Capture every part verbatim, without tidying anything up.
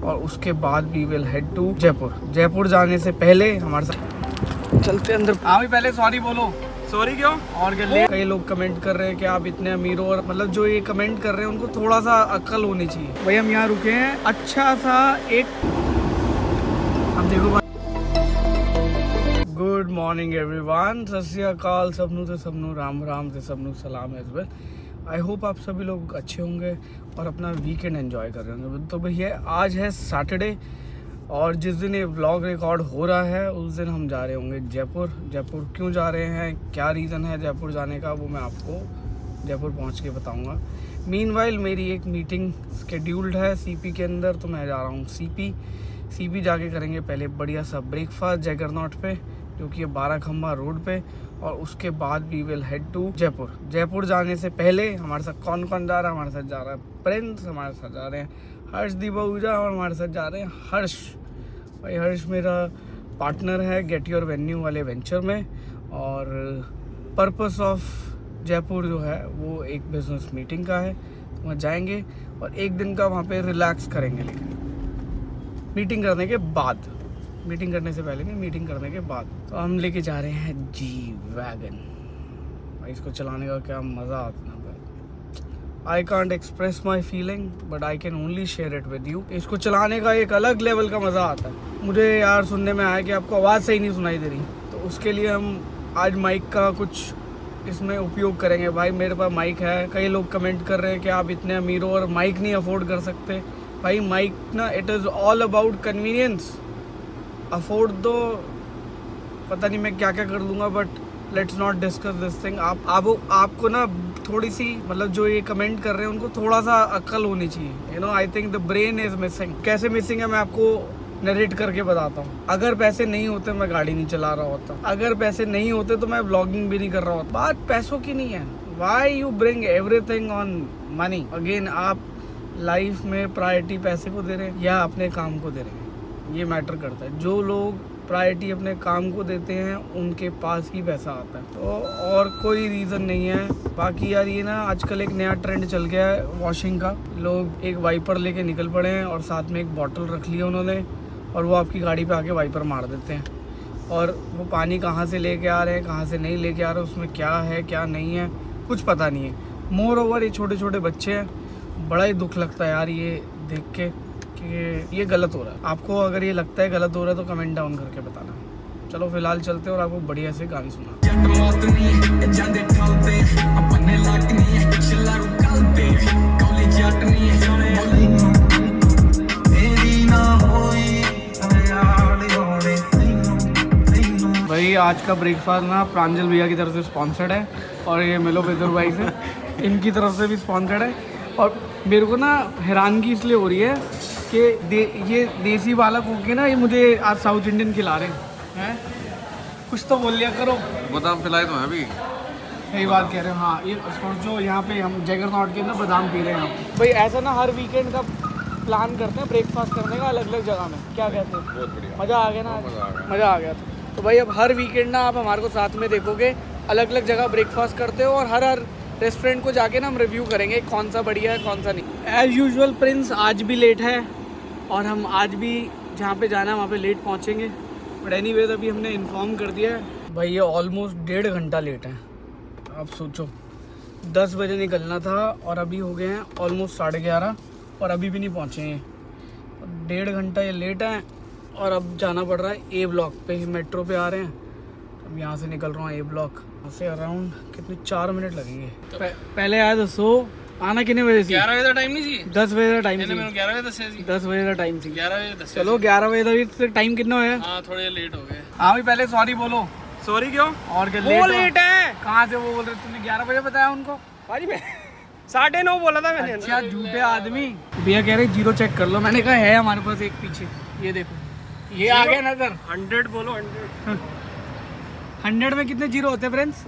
और उसके बाद we will head to Jaipur. Jaipur जाने से पहले हमारे साथ चलते अंदर। हाँ भी पहले सॉरी बोलो। सॉरी क्यों? और कई लोग कमेंट कर रहे हैं कि आप इतने अमीर हो, और मतलब जो ये कमेंट कर रहे हैं उनको थोड़ा सा अक्ल होनी चाहिए। भाई हम यहाँ रुके हैं, अच्छा सा एक, अब देखो। गुड मॉर्निंग एवरीवन, सत श्री अकाल सबनू से सबनू, राम राम से सबनू सलाम एज वेल। आई होप आप सभी लोग अच्छे होंगे और अपना वीकेंड एंजॉय कर रहे होंगे। तो भैया आज है सैटरडे, और जिस दिन ये व्लॉग रिकॉर्ड हो रहा है उस दिन हम जा रहे होंगे जयपुर। जयपुर क्यों जा रहे हैं, क्या रीज़न है जयपुर जाने का, वो मैं आपको जयपुर पहुंच के बताऊंगा। मीनवाइल मेरी एक मीटिंग स्केड्यूल्ड है सीपी के अंदर, तो मैं जा रहा हूँ सीपी। सीपी जाके करेंगे पहले बढ़िया सा ब्रेकफास्ट जैगरनॉट पे, जो कि बारह खम्बा रोड पे, और उसके बाद we will head to Jaipur. Jaipur जाने से पहले हमारे साथ कौन कौन जा रहा है? हमारे साथ जा रहा है प्रिंस, हमारे साथ जा रहे हैं हर्ष दीबाऊजा, और हमारे साथ जा रहे हैं हर्ष। भाई हर्ष मेरा पार्टनर है गेट योर वेन्यू वाले वेंचर में, और पर्पस ऑफ जयपुर जो है वो एक बिजनेस मीटिंग का है। तो वहाँ जाएंगे और एक दिन का वहाँ पे रिलैक्स करेंगे, लेकिन मीटिंग करने के बाद, मीटिंग करने से पहले नहीं, मीटिंग करने के बाद। तो हम लेके जा रहे हैं जी वैगन। भाई इसको चलाने का क्या मज़ा आता है। I can't express my feeling but I can only share it with you. इसको चलाने का एक अलग लेवल का मज़ा आता है। मुझे यार सुनने में आया कि आपको आवाज़ सही नहीं सुनाई दे रही, तो उसके लिए हम आज माइक का कुछ इसमें उपयोग करेंगे। भाई मेरे पास माइक है, कई लोग कमेंट कर रहे हैं कि आप इतने अमीर हो और माइक नहीं अफोर्ड कर सकते। भाई माइक ना, it is all about convenience. Afford दो, पता नहीं मैं क्या क्या कर दूंगा, but let's not discuss this thing. आप, आप आपको ना थोड़ी सी, मतलब जो ये कमेंट कर रहे हैं उनको थोड़ा सा अक्ल होनी चाहिए। You know I think the brain is missing. कैसे मिसिंग है मैं आपको नरेट करके बताता हूँ। अगर पैसे नहीं होते मैं गाड़ी नहीं चला रहा होता, अगर पैसे नहीं होते तो मैं व्लॉगिंग भी नहीं कर रहा होता। बात पैसों की नहीं है। Why you bring everything on money. Again, आप लाइफ में प्रायोरिटी पैसे को दे रहे हैं या अपने काम को दे रहे हैं, ये मैटर करता है। जो लोग प्रायोरिटी अपने काम को देते हैं उनके पास ही पैसा आता है, तो और कोई रीज़न नहीं है। बाकी यार ये ना आजकल एक नया ट्रेंड चल गया है वॉशिंग का। लोग एक वाइपर लेके निकल पड़े हैं और साथ में एक बॉटल रख लिया उन्होंने, और वो आपकी गाड़ी पे आके वाइपर मार देते हैं। और वो पानी कहाँ से लेके आ रहे हैं, कहाँ से नहीं लेके आ रहे हैं, उसमें क्या है क्या नहीं है कुछ पता नहीं है। मोर ओवर ये छोटे छोटे बच्चे हैं, बड़ा ही दुख लगता है यार ये देख के कि ये गलत हो रहा है। आपको अगर ये लगता है गलत हो रहा है तो कमेंट डाउन करके बताना। चलो फिलहाल चलते हैं और आपको बढ़िया से गाने सुना। भाई आज का ब्रेकफास्ट ना प्रांजल भैया की तरफ से स्पॉन्सर्ड है, और ये मिलो बेदर भाई से, इनकी तरफ से भी स्पॉन्सर्ड है। और मेरे को ना हैरानगी इसलिए हो रही है कि दे, ये देसी बालक होके ना ये मुझे आज साउथ इंडियन खिला रहे हैं। हैं कुछ तो बोल लिया करो। बादाम पिलाए तो है अभी। सही बात कह रहे हो। हाँ ये सोचो, यहाँ पे हम जैगरनॉट के अंदर बादाम पी रहे हैं। भाई ऐसा ना हर वीकेंड का प्लान करते हैं ब्रेकफास्ट करने का अलग अलग जगह में, क्या कहते हैं? बहुत बढ़िया, मज़ा आ गया ना, मज़ा आ गया था। तो भाई अब हर वीकेंड ना आप हमारे को साथ में देखोगे, अलग अलग जगह ब्रेकफास्ट करते हो, और हर हर रेस्टोरेंट को जाके ना हम रिव्यू करेंगे कौन सा बढ़िया है कौन सा नहीं। एज़ यूजुअल प्रिंस आज भी लेट है, और हम आज भी जहाँ पे जाना है वहाँ पे लेट पहुँचेंगे। बट एनीवेज अभी हमने इन्फॉर्म कर दिया है। भाई ये ऑलमोस्ट डेढ़ घंटा लेट है। आप सोचो दस बजे निकलना था और अभी हो गए हैं ऑलमोस्ट साढ़े ग्यारह, और अभी भी नहीं पहुँचे हैं। डेढ़ घंटा ये लेट है, और अब जाना पड़ रहा है ए ब्लॉक पे। मेट्रो पे आ रहे हैं, अब यहाँ से निकल रहा हूँ ए ब्लॉक। यहाँ से अराउंड कितने चार मिनट लगेंगे। पहले आया तो सो आना कितने बजे से? ग्यारह बजे का टाइम नहीं जी, दस बजे का टाइम थी। ग्यारह बजे दस दस बजे का टाइम थी। ग्यारह बजे दस। चलो ग्यारह बजे तक टाइम कितना है? हाँ थोड़े लेट हो गए। हाँ भी पहले सॉरी बोलो। सॉरी क्यों? और क्या वो लेट है? कहाँ से वो बोल रहे? तुमने ग्यारह बजे बताया उनको? भाई मैं साढ़े नौ बोला था मैंने। अच्छा झूठे आदमी। भैया कह रहे जीरो चेक कर लो। मैंने कहा है हमारे पास एक पीछे, ये देखो ये आ गया नजर। हंड्रेड बोलो। हंड्रेड हंड्रेड में कितने जीरो होते हैं फ्रेंड्स?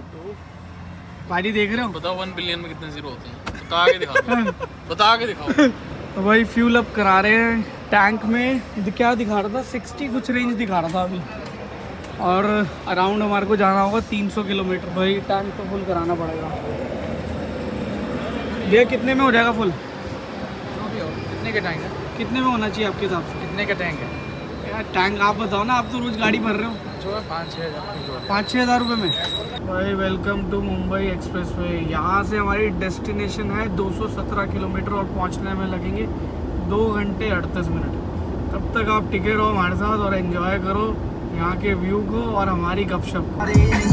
भाई देख रहे हो? बताओ वन बिलियन में कितने जीरो होते हैं? बता के दिखाओ। बता के दिखाओ। तो भाई फ्यूल अप करा रहे हैं टैंक में। क्या दिखा रहा था? सिक्सटी कुछ रेंज दिखा रहा था अभी, और अराउंड हमारे को जाना होगा तीन सौ किलोमीटर। भाई टैंक तो फुल कराना पड़ेगा। ये कितने में हो जाएगा फुल? कितने के टैंक है? कितने में होना चाहिए आपके हिसाब से? कितने का टैंक है यार टैंक आप बताओ ना, आप तो रोज गाड़ी भर रहे हो। जो है पाँच छः हज़ार पाँच छः हज़ार रुपये में। भाई वेलकम टू मुंबई एक्सप्रेसवे। यहाँ से हमारी डेस्टिनेशन है दो सौ सत्रह किलोमीटर और पहुँचने में लगेंगे दो घंटे अड़तीस मिनट। तब तक आप टिके रहो हमारे साथ और एंजॉय करो यहाँ के व्यू को और हमारी गपशप को।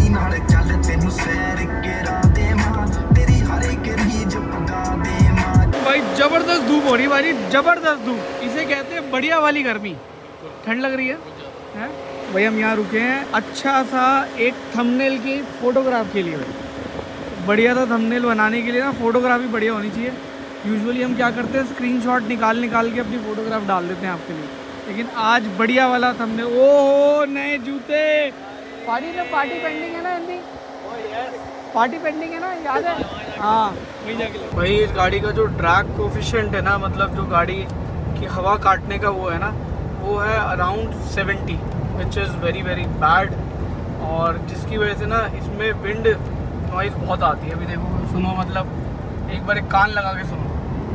भाई जबरदस्त धूप हो रही भाई, जबरदस्त धूप। इसे कहते हैं बढ़िया वाली गर्मी। ठंड लग रही है, है? भाई हम यहाँ रुके हैं अच्छा सा एक थंबनेल की फोटोग्राफ के लिए। भाई बढ़िया सा थंबनेल बनाने के लिए ना फोटोग्राफी बढ़िया होनी चाहिए। यूजुअली हम क्या करते हैं स्क्रीनशॉट निकाल निकाल के अपनी फोटोग्राफ डाल देते हैं आपके लिए, लेकिन आज बढ़िया वाला थंबनेल। ओहो नए जूते। पार्टी तो पार्टी पेंडिंग है ना हिंदी? पार्टी पेंडिंग है ना, याद है? हाँ वही जाके भाई इस गाड़ी का जो ड्रैग कोफिशिएंट है ना, मतलब जो गाड़ी की हवा काटने का वो है ना, वो है around seventy, which is very very bad. और जिसकी वजह से ना इसमें विंड नॉइज़ बहुत आती है। अभी देखो सुनो, मतलब एक बार एक कान लगा के सुनो,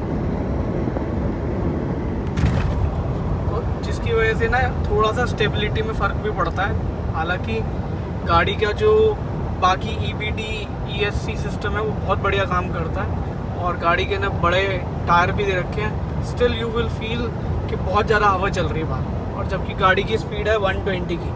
तो जिसकी वजह से ना थोड़ा सा स्टेबिलिटी में फ़र्क भी पड़ता है। हालांकि गाड़ी का जो बाकी E B D E S C system है वो बहुत बढ़िया काम करता है और गाड़ी के ना बड़े टायर भी दे रखे हैं। स्टिल यू विल फील कि बहुत ज़्यादा हवा चल रही है बाहर, और जबकि गाड़ी की स्पीड है वन ट्वेंटी की।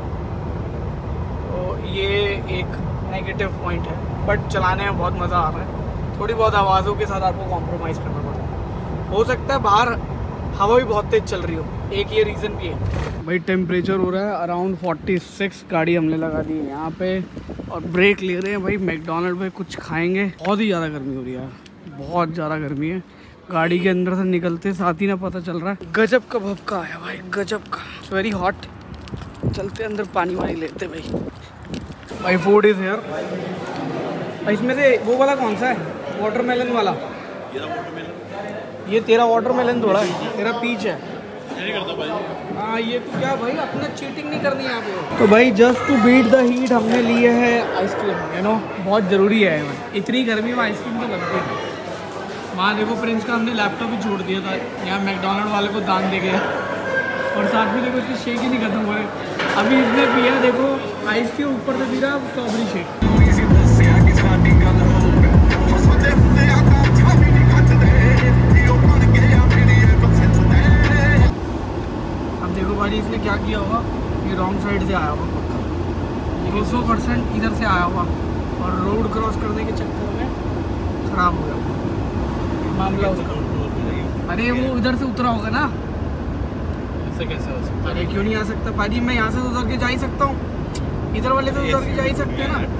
तो ये एक नेगेटिव पॉइंट है, बट चलाने में बहुत मज़ा आ रहा है। थोड़ी बहुत आवाज़ों के साथ आपको कॉम्प्रोमाइज़ करना पड़ता है। हो सकता है बाहर हवा भी बहुत तेज़ चल रही हो, एक ये रीज़न भी है। भाई टेम्परेचर हो रहा है अराउंड छियालीस। गाड़ी हमने लगा दी है यहाँ पे और ब्रेक ले रहे हैं। भाई मैकडोनल्ड में कुछ खाएंगे। बहुत ही ज़्यादा गर्मी हो रही है यार, बहुत ज़्यादा गर्मी है। गाड़ी के अंदर से निकलते साथ ही ना पता चल रहा है गजब का भपका आया भाई, गजब का। It's very hot. चलते अंदर पानी वानी लेते भाई। भाई फूड इज़ हेयर। भाई इसमें से वो वाला कौन सा है? वाटरमेलन वाला। ये तेरा वाटरमेलन थोड़ा है, तेरा पीच है। हाँ ये तो क्या भाई, अपना चीटिंग नहीं करनी यहाँ पे। तो भाई just to beat the heat हमने लिए है आइसक्रीम। यू नो बहुत ज़रूरी है भाई, इतनी गर्मी में आइसक्रीम तो लगती है। वहाँ देखो प्रिंस का हमने लैपटॉप भी छोड़ दिया था, यहाँ मैकडोनल्ड वाले को दान दे गया। और साथ में देखो इसकी शेक ही नहीं खत्म हो रहे। अभी इसने पिया देखो आइस के ऊपर से पी रहा स्ट्रॉबेरी शेक। अब देखो भाई इसने क्या किया होगा, ये रॉन्ग साइड से आया होगा पक्का, दो सौ परसेंट इधर से आया होगा और रोड क्रॉस करने के चक्कर में ख़राब हो गया मामला उसका। अरे वो इधर से उतरा होगा ना, ऐसे कैसे हो सकता है? अरे क्यों नहीं आ सकता भाजी, मैं यहाँ से तो उतर के जा ही सकता हूँ, इधर वाले से उतर के जा ही सकते हैं ना।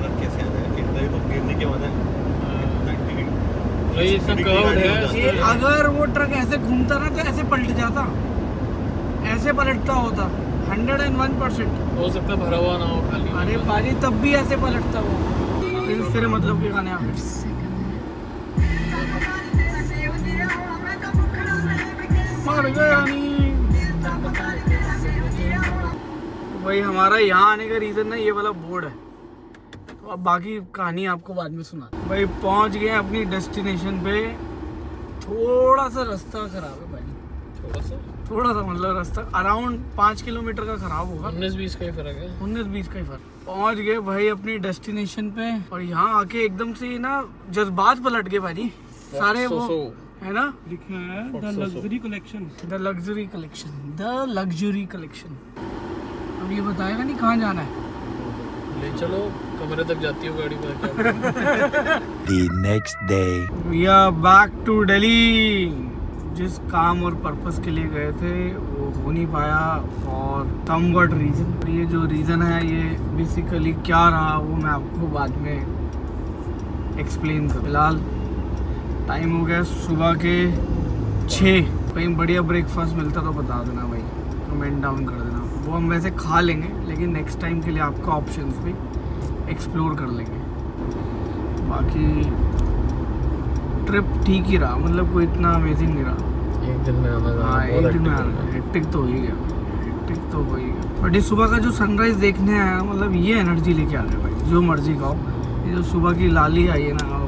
भाई इतना कर्व्ड है। ये अगर वो ट्रक ऐसे घूमता ना तो ऐसे पलट जाता, ऐसे पलटता होता हंड्रेड एंड वन परसेंट। हो सकता है भरा हुआ ना हो खाली। अरे भाजी तब भी ऐसे पलटता वो। तेरे मतलब के खाने आ मर गया नहीं। तो भाई हमारा यहाँ आने का रीज़न ना ये वाला बोर्ड है, तो अब बाकी कहानी आपको बाद में सुना। भाई पहुँच गए अपनी डेस्टिनेशन पे। थोड़ा सा रास्ता खराब है भाई, थोड़ा सा थोड़ा सा मतलब रास्ता अराउंड पाँच किलोमीटर का खराब होगा। उन्नीस बीस का ही फर्क है, उन्नीस बीस का ही फर्क। पहुँच गए भाई अपनी डेस्टिनेशन पे और यहाँ आके एकदम से ना जज्बात पलट गए भाई सारे। वो है ना लिखा है the luxury collection, the luxury collection, the luxury collection. अब ये बताएगा नहीं कहाँ जाना है। ले चलो कमरे तक जाती हो गाड़ी पर। The next day. We are back to Delhi. जिस काम और पर्पस के लिए गए थे वो हो नहीं पाया और सम व्हाट रीज़न। ये जो रीज़न है ये बेसिकली क्या रहा वो मैं आपको बाद में एक्सप्लेन करूँ। फिलहाल टाइम हो गया सुबह के छः। कहीं बढ़िया ब्रेकफास्ट मिलता तो बता देना भाई, कमेंट डाउन कर देना। वो हम वैसे खा लेंगे लेकिन नेक्स्ट टाइम के लिए आपका ऑप्शंस भी एक्सप्लोर कर लेंगे। बाकी ट्रिप ठीक ही रहा, मतलब कोई इतना अमेजिंग नहीं रहा। एक दिन में आना। हाँ एक दिन में आना, हेक्टिक तो हो ही गया, हेक्टिक तो हो ही गया। बट ये सुबह का जो सनराइज़ देखने आया, मतलब ये एनर्जी लेके आ गए भाई। जो मर्जी खाओ, ये जो सुबह की लाली आई है ना,